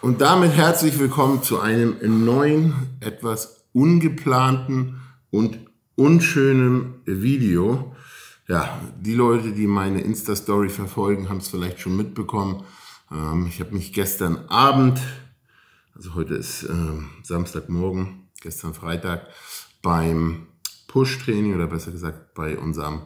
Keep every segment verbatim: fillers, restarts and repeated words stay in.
Und damit herzlich willkommen zu einem neuen, etwas ungeplanten und unschönen Video. Ja, die Leute, die meine Insta-Story verfolgen, haben es vielleicht schon mitbekommen. Ähm, ich habe mich gestern Abend, also heute ist äh, Samstagmorgen, gestern Freitag, beim Push-Training oder besser gesagt bei unserem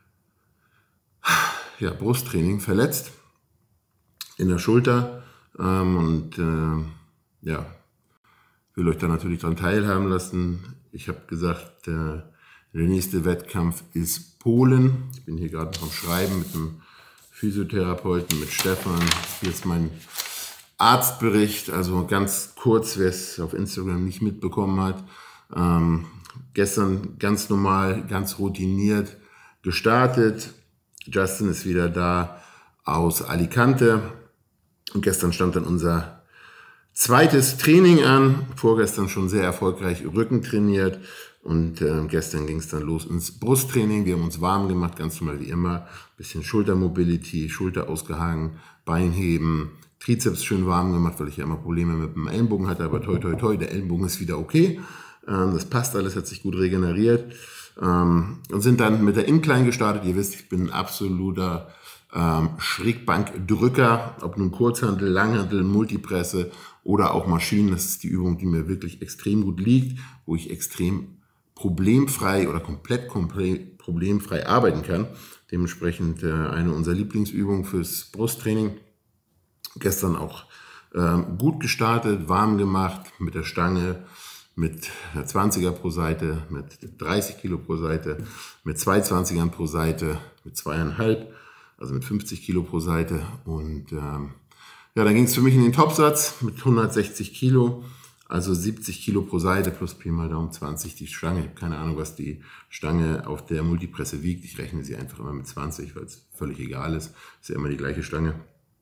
ja, Brusttraining verletzt in der Schulter. Ähm, und äh, ja, will euch da natürlich daran teilhaben lassen. Ich habe gesagt, äh, der nächste Wettkampf ist Polen. Ich bin hier gerade noch am Schreiben mit einem Physiotherapeuten, mit Stefan. Hier ist mein Arztbericht, also ganz kurz, wer es auf Instagram nicht mitbekommen hat. Ähm, gestern ganz normal, ganz routiniert gestartet. Justin ist wieder da aus Alicante. Und gestern stand dann unser zweites Training an. Vorgestern schon sehr erfolgreich Rücken trainiert. Und äh, gestern ging es dann los ins Brusttraining. Wir haben uns warm gemacht, ganz normal wie immer. Bisschen Schultermobility, Schulter ausgehangen, Beinheben, Trizeps schön warm gemacht, weil ich ja immer Probleme mit dem Ellenbogen hatte. Aber toi, toi, toi, der Ellenbogen ist wieder okay. Ähm, das passt alles, hat sich gut regeneriert. Ähm, und sind dann mit der Incline gestartet. Ihr wisst, ich bin ein absoluter ähm, Schrägbankdrücker, ob nun Kurzhantel, Langhantel, Multipresse oder auch Maschinen. Das ist die Übung, die mir wirklich extrem gut liegt, wo ich extrem problemfrei oder komplett problemfrei arbeiten kann. Dementsprechend äh, eine unserer Lieblingsübungen fürs Brusttraining. Gestern auch ähm, gut gestartet, warm gemacht mit der Stange, mit einer zwanziger pro Seite, mit dreißig Kilo pro Seite, mit zwei zwanzigern pro Seite, mit zweieinhalb, also mit fünfzig Kilo pro Seite. Und ähm, ja, dann ging es für mich in den Topsatz mit hundertsechzig Kilo, also siebzig Kilo pro Seite plus Pi mal Daumen zwanzig die Stange. Ich habe keine Ahnung, was die Stange auf der Multipresse wiegt. Ich rechne sie einfach immer mit zwanzig, weil es völlig egal ist. Ist ja immer die gleiche Stange.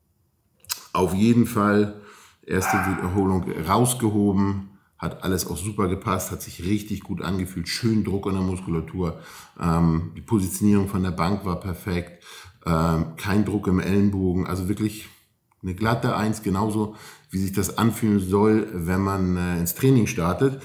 Auf jeden Fall erste Wiederholung rausgehoben. Hat alles auch super gepasst, hat sich richtig gut angefühlt, schön Druck an der Muskulatur. Ähm, die Positionierung von der Bank war perfekt, ähm, kein Druck im Ellenbogen, also wirklich eine glatte Eins, genauso wie sich das anfühlen soll, wenn man äh, ins Training startet.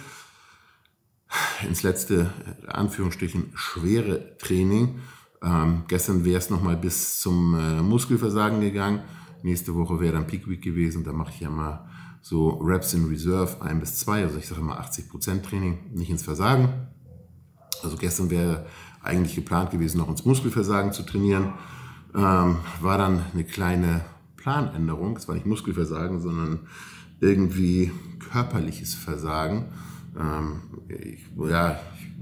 Ins letzte, äh, Anführungsstrichen, schwere Training. Ähm, gestern wäre es nochmal bis zum äh, Muskelversagen gegangen. Nächste Woche wäre dann Peak Week gewesen, da mache ich ja mal so Reps in Reserve, ein bis zwei, also ich sage immer achtzig Prozent Training, nicht ins Versagen. Also gestern wäre eigentlich geplant gewesen, noch ins Muskelversagen zu trainieren. Ähm, war dann eine kleine Planänderung, es war nicht Muskelversagen, sondern irgendwie körperliches Versagen. Ähm, ich, ja,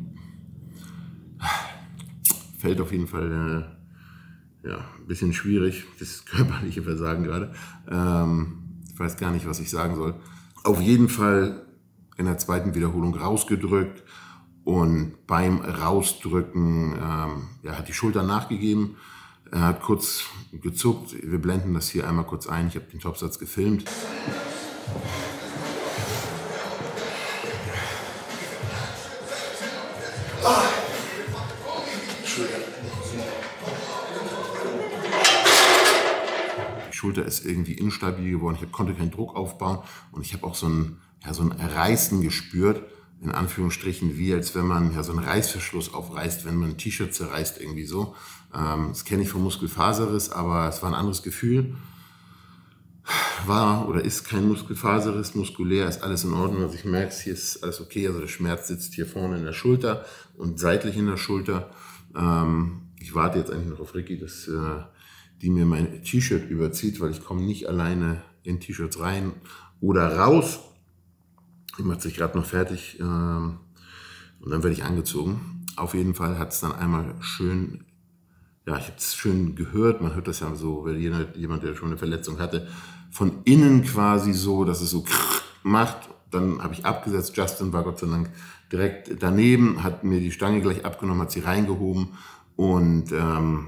fällt auf jeden Fall äh, ja, ein bisschen schwierig, das körperliche Versagen gerade. Ähm, Ich weiß gar nicht, was ich sagen soll. Auf jeden Fall in der zweiten Wiederholung rausgedrückt und beim Rausdrücken ähm, ja, hat die Schulter nachgegeben. Er hat kurz gezuckt. Wir blenden das hier einmal kurz ein. Ich habe den Topsatz gefilmt. Die Schulter ist irgendwie instabil geworden, ich konnte keinen Druck aufbauen und ich habe auch so ein, ja, so ein Reißen gespürt, in Anführungsstrichen, wie als wenn man ja, so einen Reißverschluss aufreißt, wenn man ein T-Shirt zerreißt, irgendwie so. Ähm, das kenne ich vom Muskelfaserriss, aber es war ein anderes Gefühl. War oder ist kein Muskelfaserriss, muskulär ist alles in Ordnung, also ich merke es, hier ist alles okay, also der Schmerz sitzt hier vorne in der Schulter und seitlich in der Schulter. Ähm, ich warte jetzt eigentlich noch auf Ricky, dass äh, die mir mein T-Shirt überzieht, weil ich komme nicht alleine in T-Shirts rein oder raus. Ich mache sich gerade noch fertig ähm, und dann werde ich angezogen. Auf jeden Fall hat es dann einmal schön, ja, ich habe es schön gehört, man hört das ja so, weil jemand, der schon eine Verletzung hatte, von innen quasi so, dass es so macht. Dann habe ich abgesetzt, Justin war Gott sei Dank direkt daneben, hat mir die Stange gleich abgenommen, hat sie reingehoben und ähm,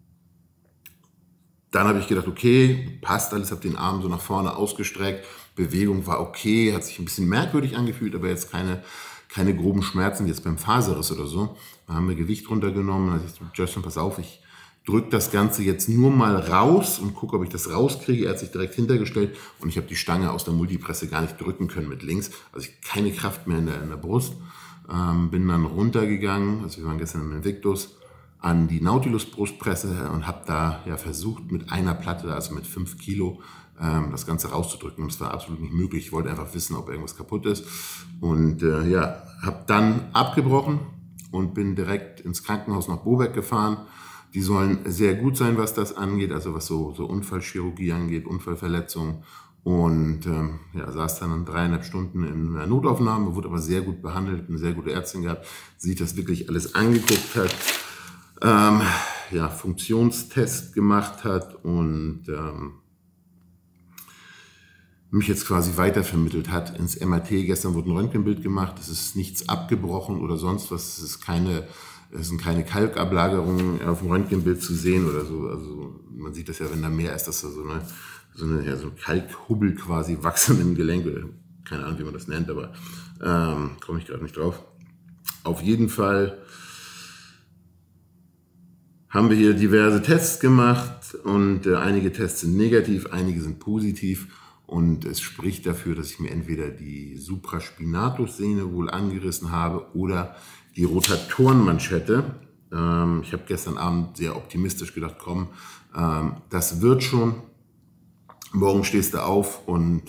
dann habe ich gedacht, okay, passt alles, habe den Arm so nach vorne ausgestreckt, Bewegung war okay, hat sich ein bisschen merkwürdig angefühlt, aber jetzt keine, keine groben Schmerzen, jetzt beim Faserriss oder so. Da haben wir Gewicht runtergenommen, da ich so, Justin, pass auf, ich, drücke das Ganze jetzt nur mal raus und gucke, ob ich das rauskriege. Er hat sich direkt hintergestellt und ich habe die Stange aus der Multipresse gar nicht drücken können mit links. Also ich keine Kraft mehr in der, in der Brust. Ähm, bin dann runtergegangen, also wir waren gestern im Invictus, an die Nautilus-Brustpresse und habe da ja versucht mit einer Platte, also mit fünf Kilo, ähm, das Ganze rauszudrücken. Und es war absolut nicht möglich. Ich wollte einfach wissen, ob irgendwas kaputt ist. Und äh, ja, habe dann abgebrochen und bin direkt ins Krankenhaus nach Boberg gefahren. Die sollen sehr gut sein, was das angeht, also was so, so Unfallchirurgie angeht, Unfallverletzungen. Und ähm, ja, saß dann dreieinhalb Stunden in der Notaufnahme, wurde aber sehr gut behandelt, eine sehr gute Ärztin gehabt, die sich das wirklich alles angeguckt hat, ähm, ja, Funktionstest gemacht hat und ähm, mich jetzt quasi weitervermittelt hat ins M R T. Gestern wurde ein Röntgenbild gemacht, es ist nichts abgebrochen oder sonst was, es ist keine, es sind keine Kalkablagerungen auf dem Röntgenbild zu sehen oder so. Also man sieht das ja, wenn da mehr ist, dass da so eine, so eine, ja, so ein Kalkhubbel quasi wachsen im Gelenk, oder keine Ahnung, wie man das nennt, aber ähm, komme ich gerade nicht drauf. Auf jeden Fall haben wir hier diverse Tests gemacht und äh, einige Tests sind negativ, einige sind positiv. Und es spricht dafür, dass ich mir entweder die Supraspinatus-Sehne wohl angerissen habe oder die Rotatorenmanschette. Ähm, ich habe gestern Abend sehr optimistisch gedacht, komm, ähm, das wird schon. Morgen stehst du auf und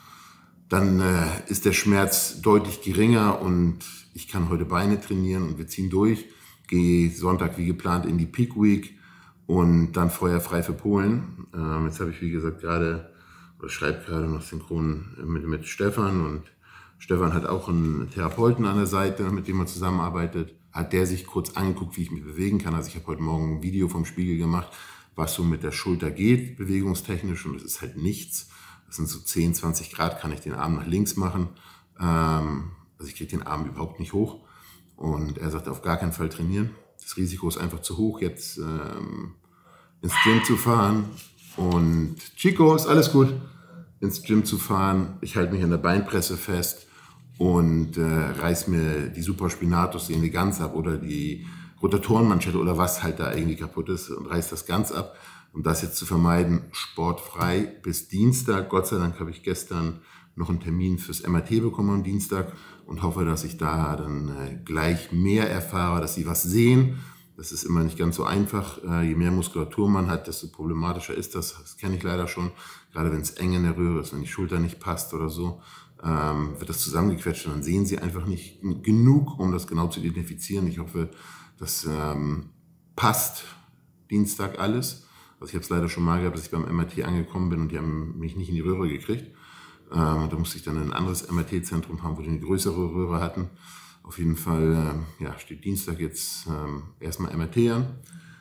dann äh, ist der Schmerz deutlich geringer und ich kann heute Beine trainieren und wir ziehen durch. Gehe Sonntag wie geplant in die Peak Week und dann feuerfrei für Polen. Ähm, jetzt habe ich, wie gesagt, gerade oder schreibe gerade noch synchron mit, mit Stefan und Stefan hat auch einen Therapeuten an der Seite, mit dem er zusammenarbeitet. Hat der sich kurz angeguckt, wie ich mich bewegen kann. Also ich habe heute Morgen ein Video vom Spiegel gemacht, was so mit der Schulter geht, bewegungstechnisch, und es ist halt nichts. Das sind so zehn, zwanzig Grad, kann ich den Arm nach links machen. Ähm, also ich kriege den Arm überhaupt nicht hoch. Und er sagt, auf gar keinen Fall trainieren. Das Risiko ist einfach zu hoch, jetzt ähm, ins Gym zu fahren. Und Chico, ist alles gut, ins Gym zu fahren. Ich halte mich an der Beinpresse fest und äh, reiß mir die Supraspinatus-Sehne ganz ab oder die Rotatorenmanschette oder was halt da irgendwie kaputt ist und reiß das ganz ab. Um das jetzt zu vermeiden, sportfrei bis Dienstag. Gott sei Dank habe ich gestern noch einen Termin fürs M R T bekommen am Dienstag und hoffe, dass ich da dann äh, gleich mehr erfahre, dass sie was sehen. Das ist immer nicht ganz so einfach. Äh, je mehr Muskulatur man hat, desto problematischer ist das. Das kenne ich leider schon. Gerade wenn es eng in der Röhre ist, wenn die Schulter nicht passt oder so, ähm, wird das zusammengequetscht und dann sehen sie einfach nicht genug, um das genau zu identifizieren. Ich hoffe, das ähm, passt Dienstag alles. Also ich habe es leider schon mal gehabt, dass ich beim M R T angekommen bin und die haben mich nicht in die Röhre gekriegt. Ähm, da musste ich dann in ein anderes M R T-Zentrum fahren, wo die eine größere Röhre hatten. Auf jeden Fall ähm, ja, steht Dienstag jetzt ähm, erstmal M R T an.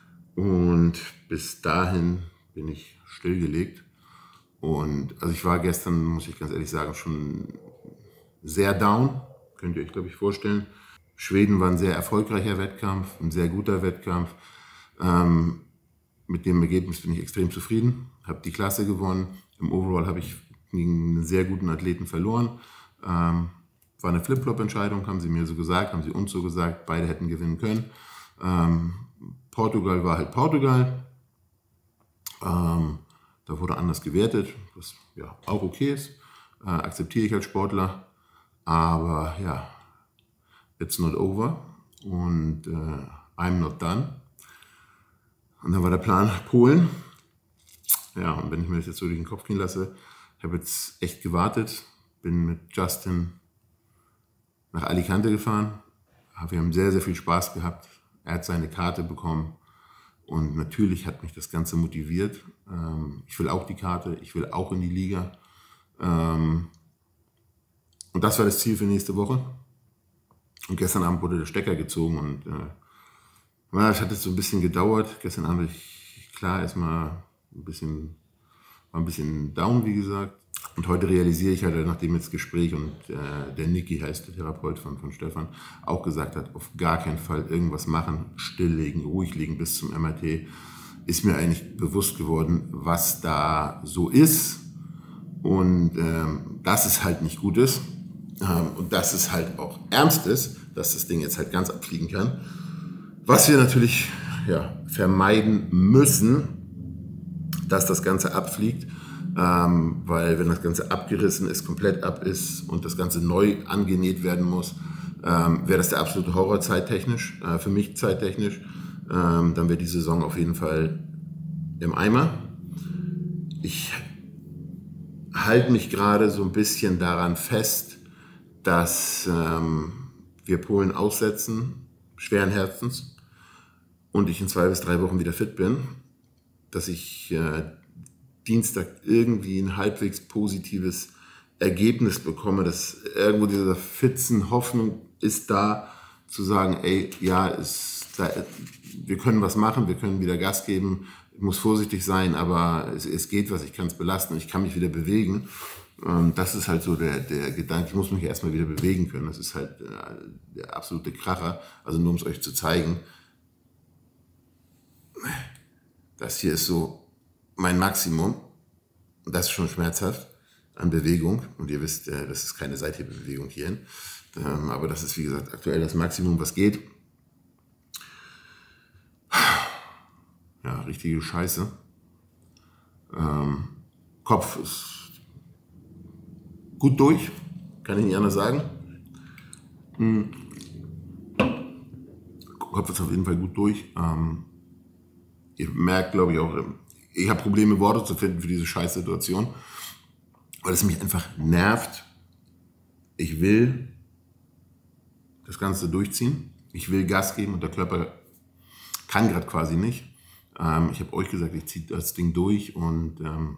Und bis dahin bin ich stillgelegt. Und also ich war gestern, muss ich ganz ehrlich sagen, schon sehr down. Könnt ihr euch, glaube ich, vorstellen. Schweden war ein sehr erfolgreicher Wettkampf, ein sehr guter Wettkampf. Ähm, mit dem Ergebnis bin ich extrem zufrieden. Habe die Klasse gewonnen. Im Overall habe ich gegen einen sehr guten Athleten verloren. Ähm, war eine Flip-Flop-Entscheidung, haben sie mir so gesagt, haben sie uns so gesagt. Beide hätten gewinnen können. Ähm, Portugal war halt Portugal. Ähm, da wurde anders gewertet, was ja auch okay ist. Äh, akzeptiere ich als Sportler. Aber ja, it's not over und äh, I'm not done. Und dann war der Plan Polen. Ja, und wenn ich mir das jetzt so durch den Kopf gehen lasse, ich habe jetzt echt gewartet, bin mit Justin nach Alicante gefahren. Wir haben sehr, sehr viel Spaß gehabt. Er hat seine Karte bekommen und natürlich hat mich das Ganze motiviert. Ich will auch die Karte, ich will auch in die Liga. Und das war das Ziel für nächste Woche. Und gestern Abend wurde der Stecker gezogen und äh, es hat jetzt so ein bisschen gedauert. Gestern Abend ich klar erstmal ein bisschen, war ein bisschen down, wie gesagt. Und heute realisiere ich halt, nachdem jetzt das Gespräch und äh, der Niki heißt der Therapeut von, von Stefan, auch gesagt hat, auf gar keinen Fall irgendwas machen, stilllegen, ruhig liegen bis zum M R T, ist mir eigentlich bewusst geworden, was da so ist und ähm, dass es halt nicht gut ist. Und dass es halt auch ernst ist, dass das Ding jetzt halt ganz abfliegen kann. Was wir natürlich ja, vermeiden müssen, dass das Ganze abfliegt, ähm, weil wenn das Ganze abgerissen ist, komplett ab ist und das Ganze neu angenäht werden muss, ähm, wäre das der absolute Horror zeittechnisch, äh, für mich zeittechnisch. Ähm, dann wäre die Saison auf jeden Fall im Eimer. Ich halte mich gerade so ein bisschen daran fest, dass ähm, wir Polen aussetzen, schweren Herzens, und ich in zwei bis drei Wochen wieder fit bin, dass ich äh, Dienstag irgendwie ein halbwegs positives Ergebnis bekomme, dass irgendwo dieser Fitzen Hoffnung ist da, zu sagen, ey, ja, ist da, wir können was machen, wir können wieder Gas geben, ich muss vorsichtig sein, aber es, es geht was, ich kann es belasten, ich kann mich wieder bewegen. Ähm, das ist halt so der, der Gedanke, ich muss mich erstmal wieder bewegen können, das ist halt äh, der absolute Kracher, also nur um es euch zu zeigen. Das hier ist so mein Maximum, und das ist schon schmerzhaft an Bewegung, und ihr wisst, äh, das ist keine Seithebelbewegung hierhin, ähm, aber das ist wie gesagt aktuell das Maximum, was geht. Ja, richtige Scheiße. Ähm, Kopf ist gut durch, kann ich nicht anders sagen. Hm. Kopf ist auf jeden Fall gut durch. Ähm, ihr merkt, glaube ich, auch, ich habe Probleme, Worte zu finden für diese Scheißsituation, weil es mich einfach nervt. Ich will das Ganze durchziehen. Ich will Gas geben und der Körper kann gerade quasi nicht. Ähm, ich habe euch gesagt, ich ziehe das Ding durch und ähm,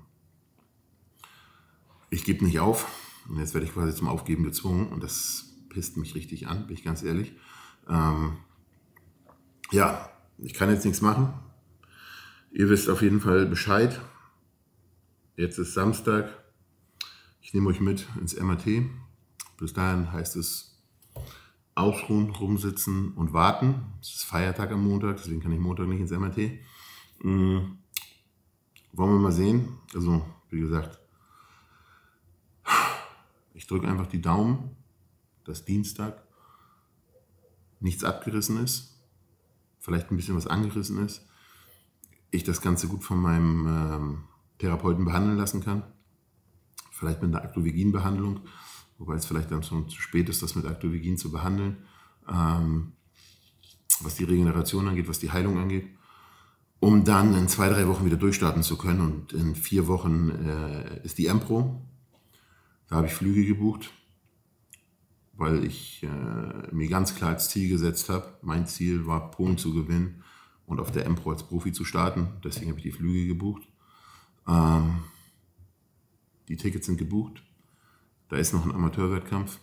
ich gebe nicht auf. Und jetzt werde ich quasi zum Aufgeben gezwungen und das pisst mich richtig an, bin ich ganz ehrlich. Ähm, ja, ich kann jetzt nichts machen. Ihr wisst auf jeden Fall Bescheid. Jetzt ist Samstag. Ich nehme euch mit ins M R T. Bis dahin heißt es ausruhen, rumsitzen und warten. Es ist Feiertag am Montag, deswegen kann ich Montag nicht ins M R T. Mhm. Wollen wir mal sehen. Also, wie gesagt, ich drücke einfach die Daumen, dass Dienstag nichts abgerissen ist, vielleicht ein bisschen was angerissen ist, ich das Ganze gut von meinem ähm, Therapeuten behandeln lassen kann, vielleicht mit einer Actovegin-Behandlung, wobei es vielleicht dann schon zu spät ist, das mit Actovegin zu behandeln, ähm, was die Regeneration angeht, was die Heilung angeht, um dann in zwei, drei Wochen wieder durchstarten zu können. Und in vier Wochen äh, ist die Empro. Da habe ich Flüge gebucht, weil ich äh, mir ganz klar als Ziel gesetzt habe, mein Ziel war, Polen zu gewinnen und auf der Empro als Profi zu starten. Deswegen habe ich die Flüge gebucht. Ähm, die Tickets sind gebucht. Da ist noch ein Amateurwettkampf.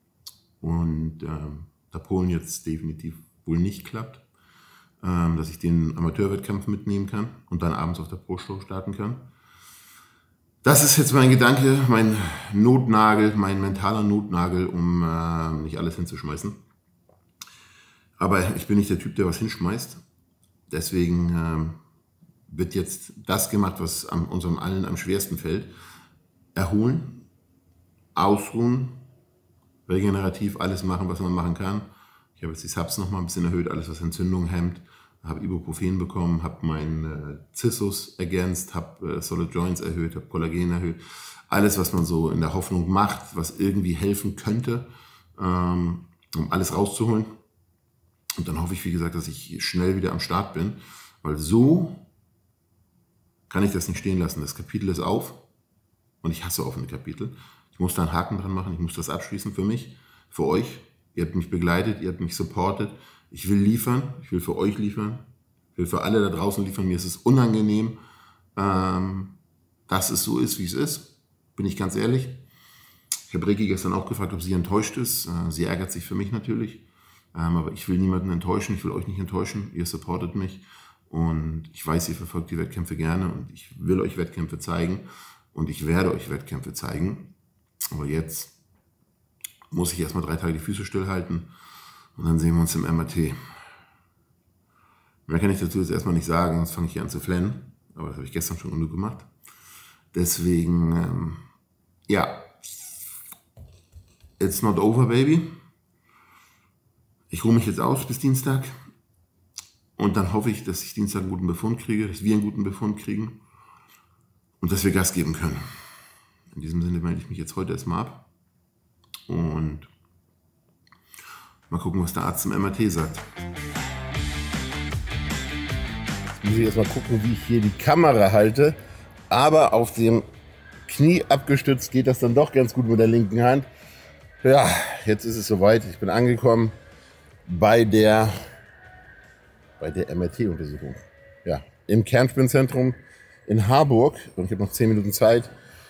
Und ähm, da Polen jetzt definitiv wohl nicht klappt, ähm, dass ich den Amateurwettkampf mitnehmen kann und dann abends auf der Pro-Show starten kann. Das ist jetzt mein Gedanke, mein Notnagel, mein mentaler Notnagel, um äh, nicht alles hinzuschmeißen. Aber ich bin nicht der Typ, der was hinschmeißt. Deswegen ähm, wird jetzt das gemacht, was am, unserem allen am schwersten fällt. Erholen, ausruhen, regenerativ alles machen, was man machen kann. Ich habe jetzt die Subs noch mal ein bisschen erhöht, alles was Entzündung hemmt. Habe Ibuprofen bekommen, habe meinen äh, Cissus ergänzt, habe äh, Solid Joints erhöht, habe Kollagen erhöht. Alles, was man so in der Hoffnung macht, was irgendwie helfen könnte, ähm, um alles rauszuholen. Und dann hoffe ich, wie gesagt, dass ich schnell wieder am Start bin, weil so kann ich das nicht stehen lassen. Das Kapitel ist auf und ich hasse offene Kapitel. Ich muss da einen Haken dran machen, ich muss das abschließen für mich, für euch. Ihr habt mich begleitet, ihr habt mich supportet. Ich will liefern, ich will für euch liefern, ich will für alle da draußen liefern. Mir ist es unangenehm, ähm, dass es so ist, wie es ist, bin ich ganz ehrlich. Ich habe Ricky gestern auch gefragt, ob sie enttäuscht ist. Äh, sie ärgert sich für mich natürlich, ähm, aber ich will niemanden enttäuschen, ich will euch nicht enttäuschen. Ihr supportet mich und ich weiß, ihr verfolgt die Wettkämpfe gerne und ich will euch Wettkämpfe zeigen und ich werde euch Wettkämpfe zeigen. Aber jetzt muss ich erstmal drei Tage die Füße stillhalten. Und dann sehen wir uns im M R T. Mehr kann ich dazu jetzt erstmal nicht sagen, sonst fange ich hier an zu flennen. Aber das habe ich gestern schon genug gemacht. Deswegen, ähm, ja, it's not over, baby. Ich ruhe mich jetzt aus bis Dienstag. Und dann hoffe ich, dass ich Dienstag einen guten Befund kriege, dass wir einen guten Befund kriegen und dass wir Gas geben können. In diesem Sinne melde ich mich jetzt heute erstmal ab und mal gucken, was der Arzt zum M R T sagt. Jetzt muss ich erstmal gucken, wie ich hier die Kamera halte, aber auf dem Knie abgestützt geht das dann doch ganz gut mit der linken Hand. Ja, jetzt ist es soweit. Ich bin angekommen bei der, bei der M R T-Untersuchung. Ja, im Kernspinzentrum in Harburg. Und ich habe noch zehn Minuten Zeit.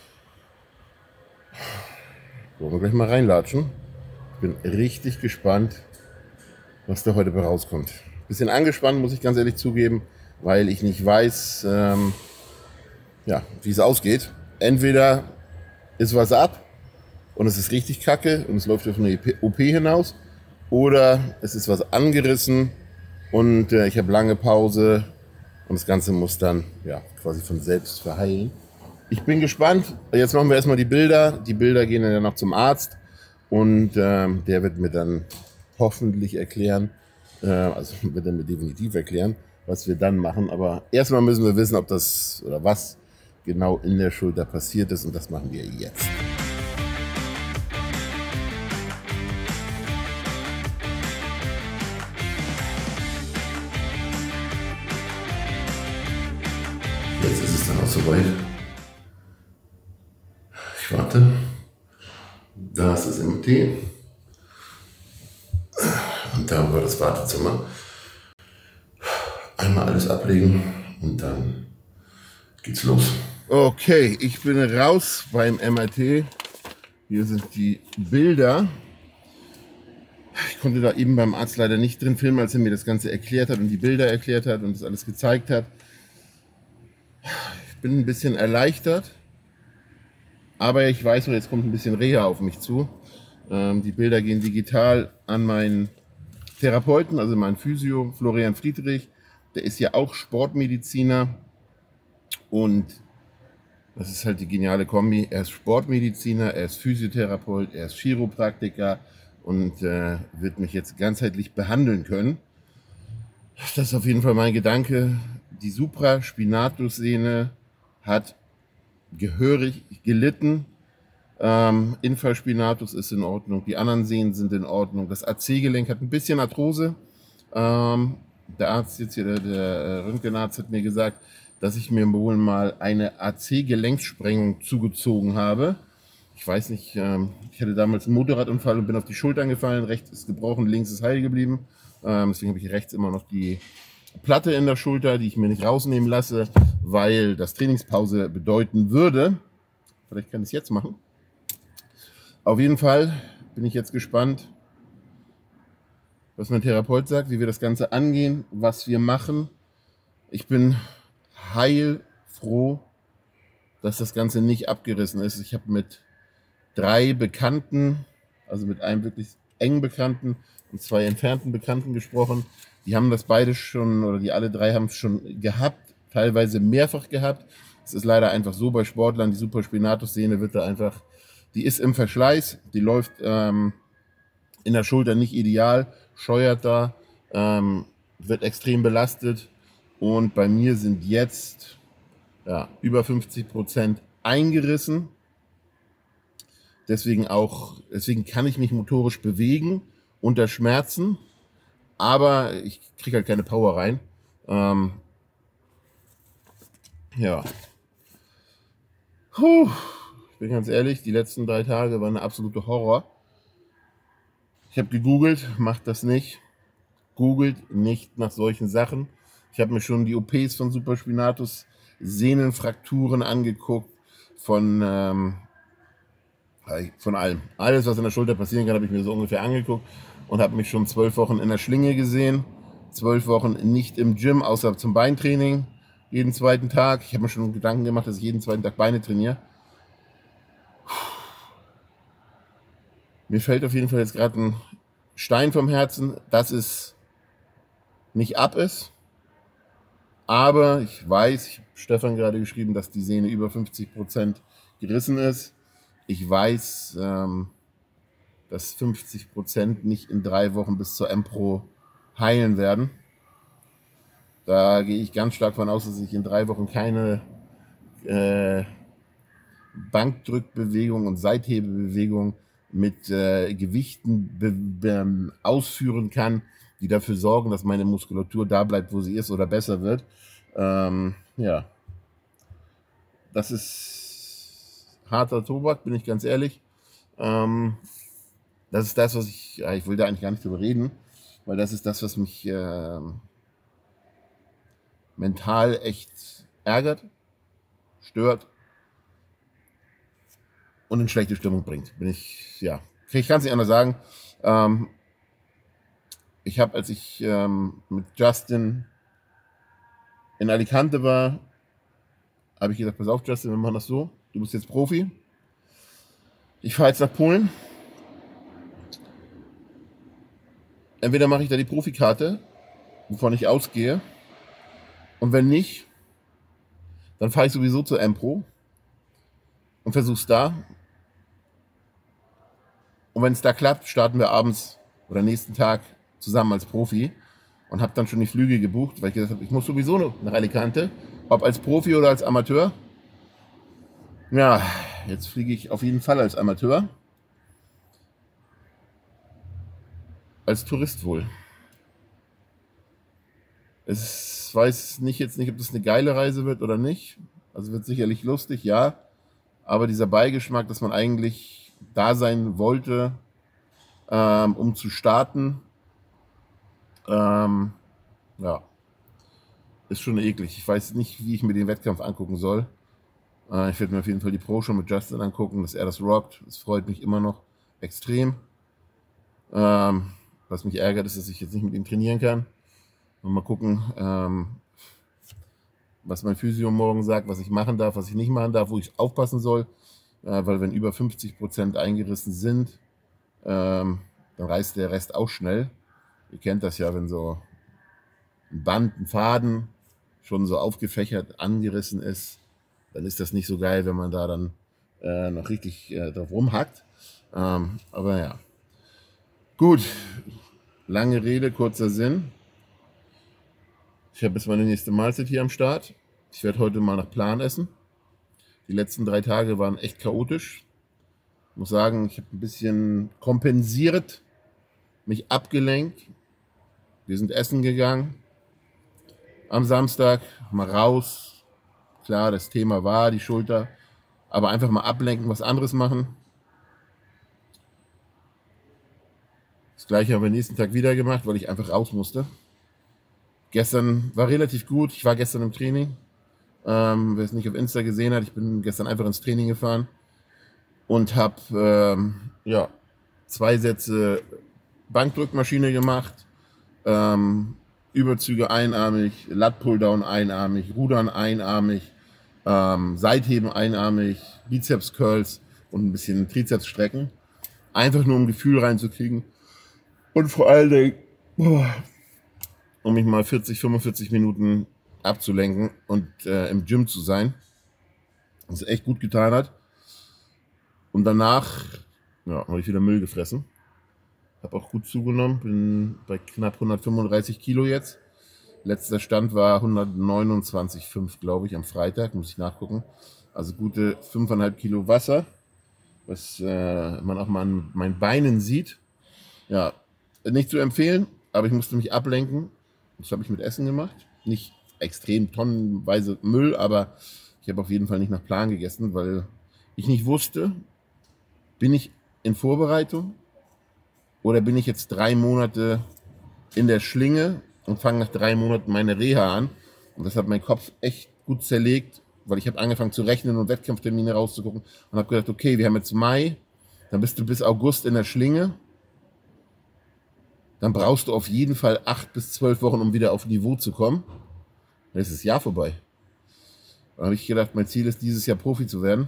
Wollen wir gleich mal reinlatschen. Ich bin richtig gespannt, was da heute bei rauskommt. Bisschen angespannt, muss ich ganz ehrlich zugeben, weil ich nicht weiß, ähm, ja, wie es ausgeht. Entweder ist was ab und es ist richtig kacke und es läuft auf eine O P hinaus, oder es ist was angerissen und äh, ich habe lange Pause und das Ganze muss dann ja quasi von selbst verheilen. Ich bin gespannt. Jetzt machen wir erstmal die Bilder. Die Bilder gehen dann ja noch zum Arzt und ähm, der wird mir dann hoffentlich erklären, äh, also wird er mir definitiv erklären, was wir dann machen. Aber erstmal müssen wir wissen, ob das oder was genau in der Schulter passiert ist, und das machen wir jetzt. Jetzt ist es dann auch soweit. Ich warte. Da ist das M R T. Und da war das Wartezimmer. Einmal alles ablegen und dann geht's los. Okay, ich bin raus beim M R T. Hier sind die Bilder. Ich konnte da eben beim Arzt leider nicht drin filmen, als er mir das Ganze erklärt hat und die Bilder erklärt hat und das alles gezeigt hat. Ich bin ein bisschen erleichtert, aber ich weiß, jetzt kommt ein bisschen Reha auf mich zu. Ähm, die Bilder gehen digital an meinen Therapeuten, also meinen Physio, Florian Friedrich. Der ist ja auch Sportmediziner und das ist halt die geniale Kombi. Er ist Sportmediziner, er ist Physiotherapeut, er ist Chiropraktiker und äh, wird mich jetzt ganzheitlich behandeln können. Das ist auf jeden Fall mein Gedanke. Die Supraspinatussehne hat gehörig gelitten. Ähm, Infraspinatus ist in Ordnung, die anderen Sehnen sind in Ordnung. Das A C-Gelenk hat ein bisschen Arthrose. Ähm, der Arzt jetzt hier, der, der Röntgenarzt hat mir gesagt, dass ich mir wohl mal eine A C-Gelenksprengung zugezogen habe. Ich weiß nicht, ähm, ich hatte damals einen Motorradunfall und bin auf die Schultern gefallen. Rechts ist gebrochen, links ist heil geblieben. Ähm, deswegen habe ich rechts immer noch die Platte in der Schulter, die ich mir nicht rausnehmen lasse, weil das Trainingspause bedeuten würde. Vielleicht kann ich es jetzt machen. Auf jeden Fall bin ich jetzt gespannt, was mein Therapeut sagt, wie wir das Ganze angehen, was wir machen. Ich bin heilfroh, dass das Ganze nicht abgerissen ist. Ich habe mit drei Bekannten, also mit einem wirklich engen Bekannten und zwei entfernten Bekannten gesprochen. Die haben das beide schon, oder die alle drei haben es schon gehabt, teilweise mehrfach gehabt. Es ist leider einfach so bei Sportlern, die Supraspinatussehne wird da einfach, die ist im Verschleiß, die läuft ähm, in der Schulter nicht ideal, scheuert da, ähm, wird extrem belastet. Und bei mir sind jetzt ja, über fünfzig Prozent eingerissen. Deswegen auch, deswegen kann ich mich motorisch bewegen unter Schmerzen, aber ich kriege halt keine Power rein. Ähm, ja. Puh. Ich bin ganz ehrlich, die letzten drei Tage waren eine absolute Horror. Ich habe gegoogelt, macht das nicht. Googelt nicht nach solchen Sachen. Ich habe mir schon die O Ps von Supraspinatus, Sehnenfrakturen angeguckt, von, ähm, von allem. Alles, was in der Schulter passieren kann, habe ich mir so ungefähr angeguckt und habe mich schon zwölf Wochen in der Schlinge gesehen. Zwölf Wochen nicht im Gym, außer zum Beintraining, jeden zweiten Tag. Ich habe mir schon Gedanken gemacht, dass ich jeden zweiten Tag Beine trainiere. Mir fällt auf jeden Fall jetzt gerade ein Stein vom Herzen, dass es nicht ab ist. Aber ich weiß, ich habe Stefan gerade geschrieben, dass die Sehne über fünfzig Prozent gerissen ist. Ich weiß, ähm, dass fünfzig Prozent nicht in drei Wochen bis zur M-Pro heilen werden. Da gehe ich ganz stark von aus, dass ich in drei Wochen keine äh, Bankdrückbewegung und Seithebelbewegung mit äh, Gewichten be be ausführen kann, die dafür sorgen, dass meine Muskulatur da bleibt, wo sie ist oder besser wird. Ähm, ja, das ist harter Tobak, bin ich ganz ehrlich. Ähm, das ist das, was ich, ja, ich will da eigentlich gar nicht drüber reden, weil das ist das, was mich äh, mental echt ärgert, stört und in schlechte Stimmung bringt. Bin ich, ja, ich kann es nicht anders sagen. Ähm, ich habe, als ich ähm, mit Justin in Alicante war, habe ich gesagt, pass auf Justin, wir machen das so, du bist jetzt Profi. Ich fahre jetzt nach Polen. Entweder mache ich da die Profikarte, wovon ich ausgehe, und wenn nicht, dann fahre ich sowieso zur M-Pro und versuch's da. Und wenn es da klappt, starten wir abends oder nächsten Tag zusammen als Profi und habe dann schon die Flüge gebucht, weil ich gesagt habe, ich muss sowieso noch nach Alicante, ob als Profi oder als Amateur. Ja, jetzt fliege ich auf jeden Fall als Amateur. Als Tourist wohl. Ich weiß nicht jetzt nicht, ob das eine geile Reise wird oder nicht. Also wird sicherlich lustig, ja. Aber dieser Beigeschmack, dass man eigentlich da sein wollte, ähm, um zu starten, ähm, ja, ist schon eklig. Ich weiß nicht, wie ich mir den Wettkampf angucken soll. Äh, ich werde mir auf jeden Fall die Pro-Show mit Justin angucken, dass er das rockt. Das freut mich immer noch extrem. Ähm, was mich ärgert, ist, dass ich jetzt nicht mit ihm trainieren kann. Und mal gucken, ähm, was mein Physio morgen sagt, was ich machen darf, was ich nicht machen darf, wo ich aufpassen soll. Äh, weil wenn über fünfzig Prozent eingerissen sind, ähm, dann reißt der Rest auch schnell. Ihr kennt das ja, wenn so ein Band, ein Faden schon so aufgefächert angerissen ist, dann ist das nicht so geil, wenn man da dann äh, noch richtig äh, drauf rumhackt. Ähm, aber ja. Gut, lange Rede, kurzer Sinn. Ich habe jetzt meine nächste Mahlzeit hier am Start. Ich werde heute mal nach Plan essen. Die letzten drei Tage waren echt chaotisch. Ich muss sagen, ich habe ein bisschen kompensiert, mich abgelenkt. Wir sind essen gegangen am Samstag, mal raus. Klar, das Thema war die Schulter, aber einfach mal ablenken, was anderes machen. Das gleiche haben wir nächsten Tag wieder gemacht, weil ich einfach raus musste. Gestern war relativ gut. Ich war gestern im Training. Ähm, wer es nicht auf Insta gesehen hat, ich bin gestern einfach ins Training gefahren und habe ähm, ja, zwei Sätze Bankdrückmaschine gemacht, ähm, Überzüge einarmig, Lat-Pulldown einarmig, Rudern einarmig, ähm, Seitheben einarmig, Bizeps-Curls und ein bisschen Trizeps strecken. Einfach nur um ein Gefühl reinzukriegen und vor allen Dingen, boah, um mich mal vierzig, fünfundvierzig Minuten abzulenken und äh, im Gym zu sein, was echt gut getan hat. Und danach ja, habe ich wieder Müll gefressen. Habe auch gut zugenommen, bin bei knapp hundertfünfunddreißig Kilo jetzt. Letzter Stand war hundertneunundzwanzig Komma fünf, glaube ich, am Freitag, muss ich nachgucken. Also gute fünfeinhalb Kilo Wasser, was äh, man auch mal an meinen Beinen sieht. Ja, nicht zu empfehlen, aber ich musste mich ablenken. Das habe ich mit Essen gemacht. Nicht extrem tonnenweise Müll, aber ich habe auf jeden Fall nicht nach Plan gegessen, weil ich nicht wusste, bin ich in Vorbereitung oder bin ich jetzt drei Monate in der Schlinge und fange nach drei Monaten meine Reha an. Und das hat mein Kopf echt gut zerlegt, weil ich habe angefangen zu rechnen und Wettkampftermine rauszugucken und habe gedacht, okay, wir haben jetzt Mai, dann bist du bis August in der Schlinge. Dann brauchst du auf jeden Fall acht bis zwölf Wochen, um wieder auf Niveau zu kommen. Dann ist das Jahr vorbei. Dann habe ich gedacht, mein Ziel ist, dieses Jahr Profi zu werden.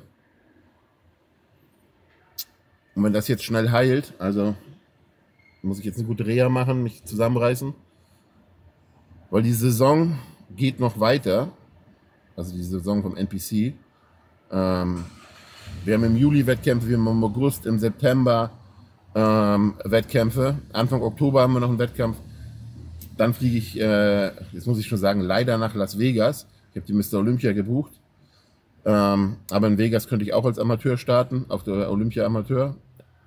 Und wenn das jetzt schnell heilt, also muss ich jetzt eine gute Reha machen, mich zusammenreißen. Weil die Saison geht noch weiter. Also die Saison vom N P C. Ähm, wir haben im Juli Wettkämpfe, wir haben im August, im September ähm, Wettkämpfe. Anfang Oktober haben wir noch einen Wettkampf. dann fliege ich, äh, jetzt muss ich schon sagen, leider nach Las Vegas. Ich habe die Mister Olympia gebucht. Ähm, aber in Vegas könnte ich auch als Amateur starten, auf der Olympia Amateur.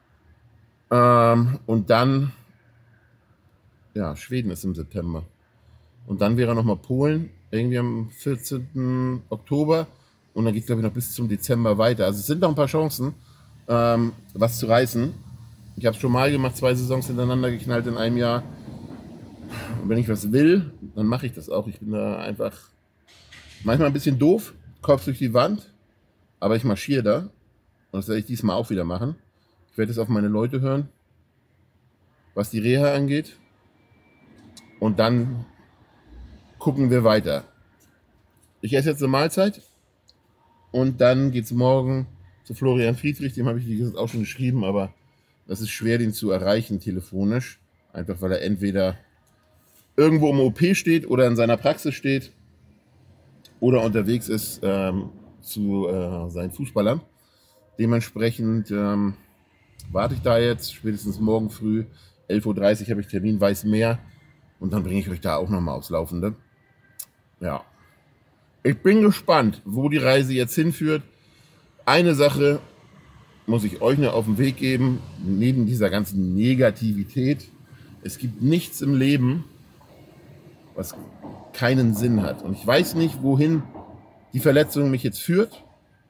Ähm, und dann, ja, Schweden ist im September. Und dann wäre nochmal Polen, irgendwie am vierzehnten Oktober. Und dann geht es, glaube ich, noch bis zum Dezember weiter. Also es sind noch ein paar Chancen, ähm, was zu reißen. Ich habe es schon mal gemacht, zwei Saisons hintereinander geknallt in einem Jahr. Und wenn ich was will, dann mache ich das auch. Ich bin da einfach manchmal ein bisschen doof, Kopf durch die Wand, aber ich marschiere da. Und das werde ich diesmal auch wieder machen. Ich werde jetzt auf meine Leute hören, was die Reha angeht. Und dann gucken wir weiter. Ich esse jetzt eine Mahlzeit und dann geht es morgen zu Florian Friedrich. Dem habe ich, wie gesagt, auch schon geschrieben, aber das ist schwer, den zu erreichen telefonisch. Einfach weil er entweder irgendwo im O P steht oder in seiner Praxis steht oder unterwegs ist ähm, zu äh, seinen Fußballern. Dementsprechend ähm, warte ich da jetzt, spätestens morgen früh, elf Uhr dreißig habe ich Termin, weiß mehr. Und dann bringe ich euch da auch nochmal aufs Laufende. Ja. Ich bin gespannt, wo die Reise jetzt hinführt. Eine Sache muss ich euch nur auf den Weg geben, neben dieser ganzen Negativität. Es gibt nichts im Leben, was keinen Sinn hat. Und ich weiß nicht, wohin die Verletzung mich jetzt führt.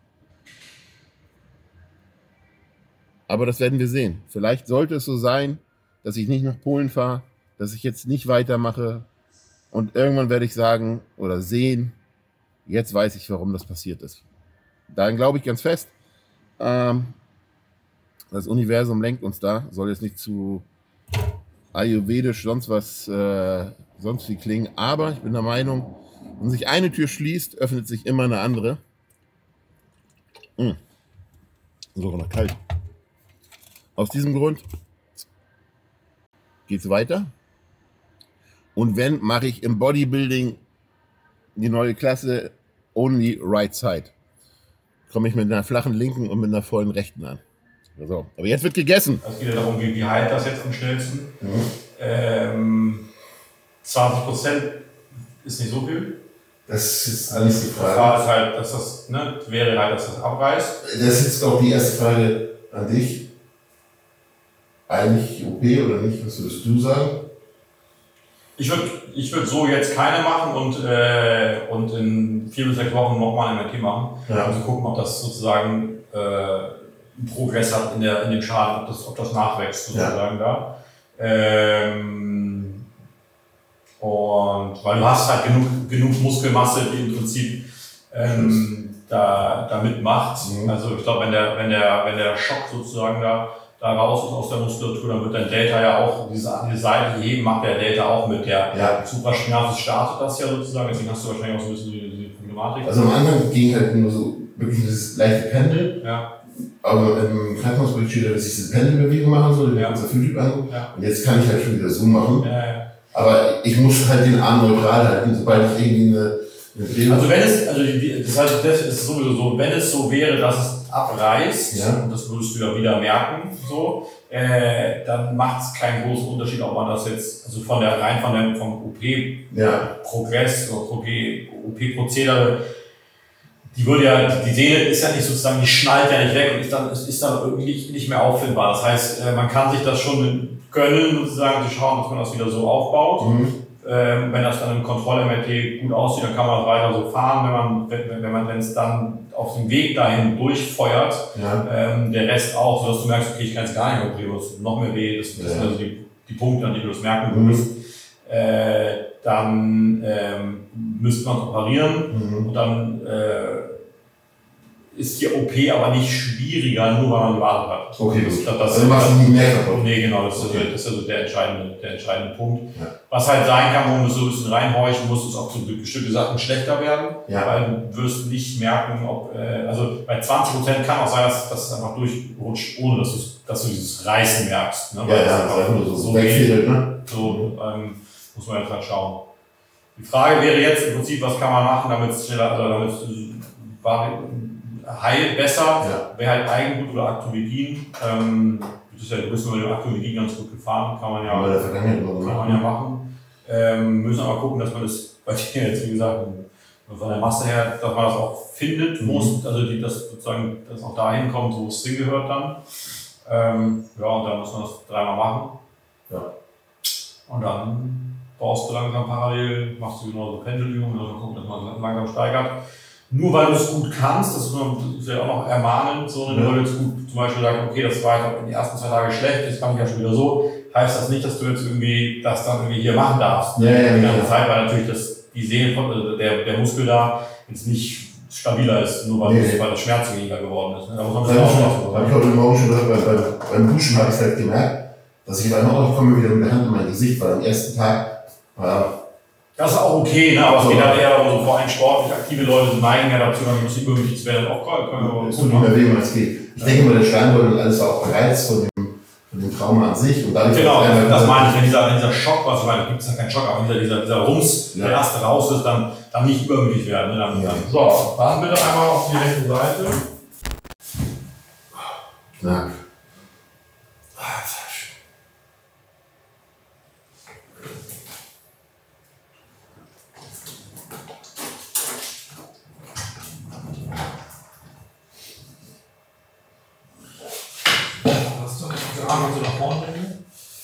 Aber das werden wir sehen. Vielleicht sollte es so sein, dass ich nicht nach Polen fahre, dass ich jetzt nicht weitermache. Und irgendwann werde ich sagen oder sehen, jetzt weiß ich, warum das passiert ist. Daran glaube ich ganz fest. Ähm, das Universum lenkt uns da. Soll jetzt nicht zu ayurvedisch sonst was äh, sonst wie klingen. Aber ich bin der Meinung, wenn sich eine Tür schließt, öffnet sich immer eine andere. Mmh. Sogar noch kalt. Aus diesem Grund geht es weiter. Und wenn, mache ich im Bodybuilding die neue Klasse Only Right Side. Komme ich mit einer flachen linken und mit einer vollen rechten an. So. Aber jetzt wird gegessen. Es geht ja darum, wie, wie heilt das jetzt am schnellsten. Mhm. Ähm, zwanzig Prozent ist nicht so viel. Das ist alles die Die Frage ist halt, dass das, ne, wäre halt, dass das abreißt. Das ist jetzt auch die erste Frage an dich. Eigentlich O P oder nicht? Was würdest du sagen? Ich würde ich würd so jetzt keine machen und, äh, und in vier bis sechs Wochen nochmal ein M R T machen. Ja. Um zu gucken, ob das sozusagen äh, einen Progress hat in, der, in dem Schaden, ob das, ob das nachwächst sozusagen ja. da. Ähm, und weil du hast halt genug, genug Muskelmasse, die im Prinzip ähm, da, da mitmacht. Mhm. Also ich glaube, wenn der, wenn, der, wenn der Schock sozusagen da da raus ist aus der Muskulatur, dann wird dein Delta ja auch, diese, diese Seite heben, macht der Delta auch mit. Der ja. Supraspinatus startet das ja sozusagen, deswegen hast du wahrscheinlich auch so ein bisschen die, die Problematik. Also am Anfang ging halt nur so wirklich dieses leichte Pendel. Ja. Aber im Krankenhausbericht steht, dass ich diese Pendelbewegung machen soll, den ja. Typ an. Ja. Und jetzt kann ich halt schon wieder so machen. Ja, ja. Aber ich muss halt den Arm neutral halten, sobald ich irgendwie eine, eine Drehung. Also wenn es, also die, das heißt, das ist sowieso so, wenn es so wäre, dass es abreißt, ja. und das würdest du ja wieder merken, so, äh, dann macht es keinen großen Unterschied, ob man das jetzt, also von der rein von dem vom O P-Progress ja. oder O P-Prozedere, die würde ja, die Sehne ist ja nicht sozusagen, die schnallt ja nicht weg und ist dann, ist, ist dann irgendwie nicht, nicht mehr auffindbar. Das heißt, äh, man kann sich das schon gönnen, sozusagen, zu schauen, dass man das wieder so aufbaut. Mhm. Ähm, wenn das dann im Kontroll-M R T gut aussieht, dann kann man weiter so fahren, wenn man, wenn, wenn man, wenn es dann auf dem Weg dahin durchfeuert, ja. ähm, der Rest auch, sodass du merkst, okay, ich kann es gar nicht operieren, du hast noch mehr weh, das, das ja. sind also die, die Punkte, an die du das merken würdest. Mhm. Äh, dann ähm, müsste man operieren mhm. und dann äh, ist die O P aber nicht schwieriger, nur weil man gewartet hat. Okay, das, das, das, also machst du nicht mehr kaputt. Nee, genau, das, okay. ist, das ist also der entscheidende, der entscheidende Punkt. Ja. Was halt sein kann, wo du so ein bisschen reinhorchen musst, ist, ob so bestimmte Sachen schlechter werden, ja. weil du wirst nicht merken, ob, äh, also bei zwanzig Prozent kann auch sein, dass, dass es einfach durchrutscht, ohne dass du, dass du dieses Reißen merkst. Ne? Ja, ja, das ist einfach so, so wegfädelt, ne? So, ähm, muss man jetzt halt schauen. Die Frage wäre jetzt im Prinzip, was kann man machen, damit es schneller, also damit es heilt besser, ja. wäre halt Eigenblut oder Actomegin. Ähm, das ist ja, du bist nur mit dem Actomegin ganz gut gefahren, kann man ja, ja, kann man ja machen. Ähm, müssen aber gucken, dass man das bei dir jetzt, wie gesagt, von der Masse her, dass man das auch findet, wo es, also die, das sozusagen, dass auch dahin kommt, wo es hingehört dann. Ähm, ja, und dann muss man das dreimal machen. Ja. Und dann baust du langsam parallel, machst du genau so Pendelübungen, also gucken, dass man langsam steigert. Nur weil du es gut kannst, das ist ja auch noch ermahnend, so, wenn ja. du jetzt gut zum Beispiel sagst, okay, das war jetzt in den ersten zwei Tagen schlecht, jetzt kann ich ja schon wieder so, heißt das nicht, dass du jetzt irgendwie das dann irgendwie hier machen darfst. Ja, ja, die ganze ja. Zeit, weil natürlich das, die Sehne, also der, der Muskel da jetzt nicht stabiler ist, nur weil, nee. das, weil das Schmerz weniger geworden ist. Ne? Da muss man ein bisschen aufpassen. Habe ich heute Morgen schon gehört, weil beim, beim Duschen habe ich es halt gemerkt, dass ich einmal auch komme wieder mit der Hand in mein Gesicht, weil am ersten Tag war. Das ist auch okay, ne? Aber es geht halt eher darum, so vor allem sportlich aktive Leute neigen ja dazu, dann muss die übergewichtig werden, auch können. Es tut nicht mehr weh, wenn es geht. Ich denke mal, der Steinboden und alles war auch gereizt von dem, von dem Trauma an sich. Und dadurch genau, das meine ich, wenn dieser, wenn dieser Schock, was ich meine, gibt es ja keinen Schock, aber wenn dieser, dieser Rums, ja. der erste raus ist, dann, dann nicht übermütig werden. Ne? Dann, ja. dann, so, dann bitte einmal auf die rechte Seite. Knack. Arme so nach vorne bringen.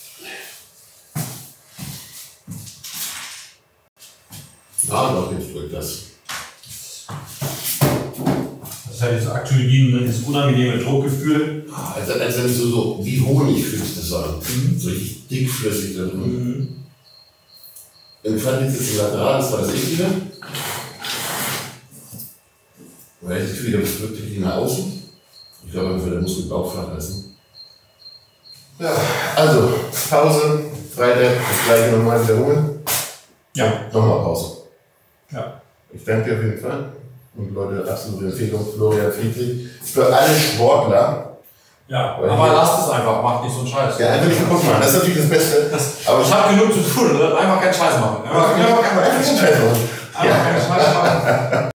Ja, doch, jetzt drückt das. Das ist ja dieses Actylidin, dieses unangenehme Druckgefühl. Also, als wenn es so, so wie Honig fühlt sich das an. Mhm. So richtig dickflüssig da drin. Mhm. Im Fall liegt es lateral, das war das ich wieder. Weil ich das Gefühl, das drückt wirklich nach außen. Ich glaube, einfach der Muskel Bauchfach essen. Ja, also Pause, Freitag, das gleiche nochmal wiederholen. Ja. Nochmal Pause. Ja. Ich danke dir auf jeden Fall. Und Leute, absolute Empfehlung, Florian Friedrich. Für alle Sportler. Ja, aber lasst es einfach, macht nicht so einen Scheiß. Ja, einfach nicht kaputt machen, das ist natürlich das Beste. Das, aber ich habe genug zu tun, einfach keinen Scheiß machen. Einfach, einfach, einfach, einfach keinen Scheiß machen. Einfach keinen Scheiß machen.